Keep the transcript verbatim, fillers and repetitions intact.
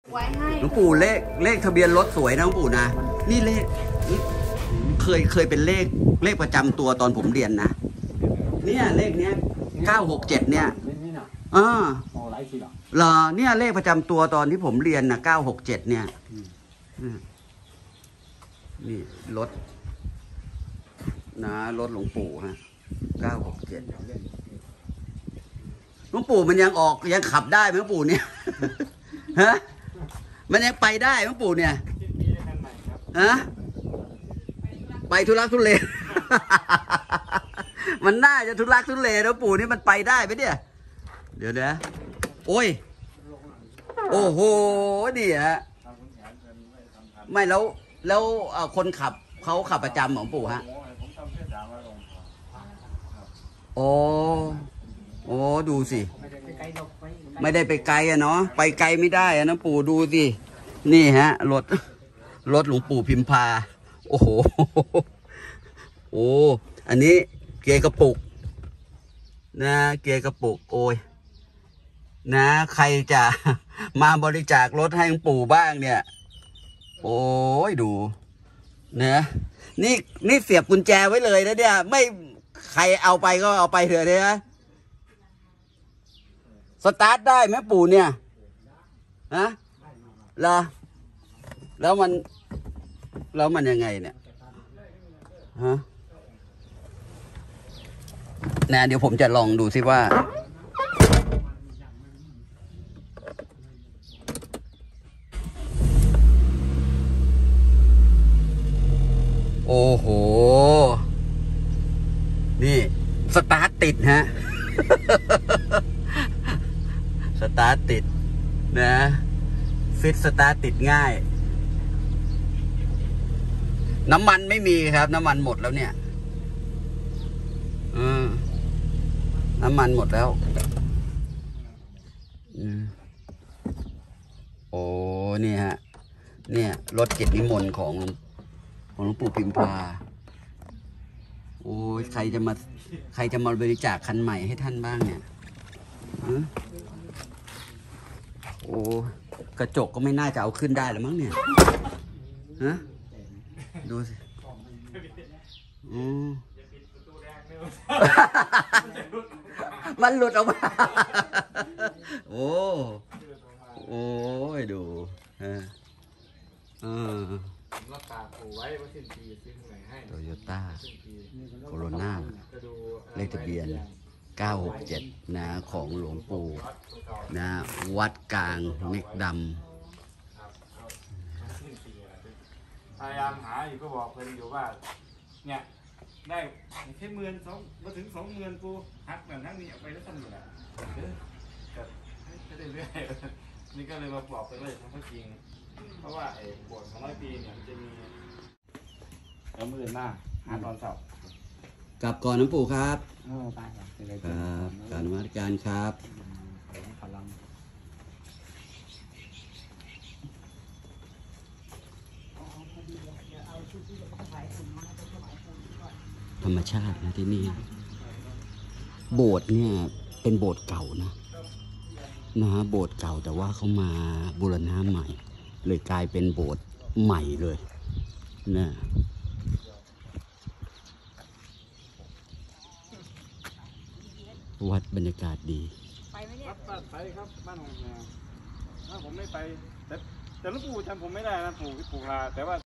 ไว้ให้หลวงปู่เลขเลขทะเบียนรถสวยนะหลวงปู่นะนี่เลขเคยเคยเป็นเลขเลขประจำตัวตอนผมเรียนนะเนี่ยเลขเนี้ยเก้าหกเจ็ดเนี่ยอ่าเหรอเนี่ยเลขประจำตัวตอนที่ผมเรียนนะเก้าหกเจ็ดเนี่ยนี่รถนะรถหลวงปู่ฮะเก้าหกเจ็ดหลวงปู่มันยังออกยังขับได้ไหมหลวงปู่เนี่ยฮะมันยังไปได้หลวงปู่เนี่ยฮะไปทุลักทุเลมันน่าจะทุลักทุเลหลวงปู่นี่มันไปได้ไหมเนี่ยเดี๋ยวนะโอ้ยโอ้โหนี่ฮะไม่แล้วแล้วคนขับเขาขับประจำหลวงปู่ฮะโอ้โอ้ดูสิไม่ได้ไปไกลอะเนาะไปไกลไม่ได้อะนะปู่ดูสินี่ฮะรถรถหลวงปู่พิมพาโอ้โหโอ้อันนี้เกียร์กระปุกนะเกียร์กระปุกโอ้ยนะใครจะมาบริจาครถให้หลวงปู่บ้างเนี่ยโอ้ยดูนะนี่นี่เสียบกุญแจไว้เลยนะเนี่ยไม่ใครเอาไปก็เอาไปเถอะเนี่ยสตาร์ทได้ไหมปู่เนี่ยฮะเหรอแล้วมันแล้วมันยังไงเนี่ยฮะนะเดี๋ยวผมจะลองดูสิว่าโอ้โหนี่สตาร์ทติดฮะสตาร์ทติดนะฟิตสตาร์ทติดง่ายน้ำมันไม่มีครับน้ำมันหมดแล้วเนี่ยอืมน้ำมันหมดแล้วอืมโอ้นี่ฮะเนี่ยรถกิจนิมนต์ของของหลวงปู่พิมพาโอ้ยใครจะมาใครจะมาบริจาคคันใหม่ให้ท่านบ้างเนี่ยโอ้กระจกก็ไม่น่าจะเอาขึ้นได้แล้วมั้งเนี่ยฮะดูสิอืมมันหลุดออกมาโอ้โอ้ยดูฮะเออรักษาผูไว้ว่าสิ้นปีซื้อไหนให้โตโยต้าโคโรนาเลขทะเบียนเก้าหกเจ็ดนะของหลวงปู่นะวัดกลางเมฆดำพยายามหาอยู่ก็บอกเพื่อนอยู่ว่าเนี่ยได้แค่หมื่นสองมาถึงสองหมื่นกูหักแบบทั้งนี้ไปแล้วทำอยู่แหละเออก็ไม่ได้เรื่อยนี่ก็เลยมาบอกไปเลยทั้งจริงเพราะว่าไอ้บทของร้อยปีเนี่ยมันจะมีแล้วมือหน้าหาตอนเสาร์กลับก่อนหลวงปู่ครับเออไปครับครับการมาการครับธรรมชาตินะที่นี่โบสถ์เนี่ยเป็นโบสถ์เก่านะนะโบสถ์เก่าแต่ว่าเขามาบูรณะใหม่เลยกลายเป็นโบสถ์ใหม่เลยนะวัดบรรยากาศดีไปไหมเนี่ยไปครับบ้านของแม่ถ้าผมไม่ไปแต่แต่หลวงปู่จำผมไม่ได้นะปู่ปู่ลาแต่ว่า